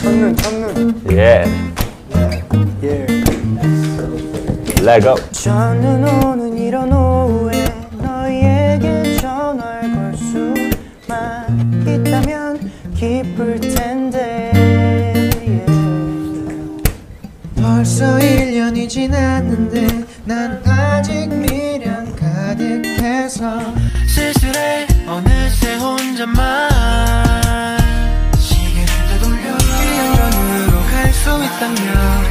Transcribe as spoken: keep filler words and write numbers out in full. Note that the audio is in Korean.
첫눈 첫눈. 예. 예. Let go. 첫눈 오는 이런 오후에 너에게 전화를 걸 수만 있다면 기쁠 텐데. 벌써 일 년이 지났는데 난 아직 미련 가득해서 쓸쓸해 어느새 혼자만 시계를 되돌려 일 년으로 갈 수 있다면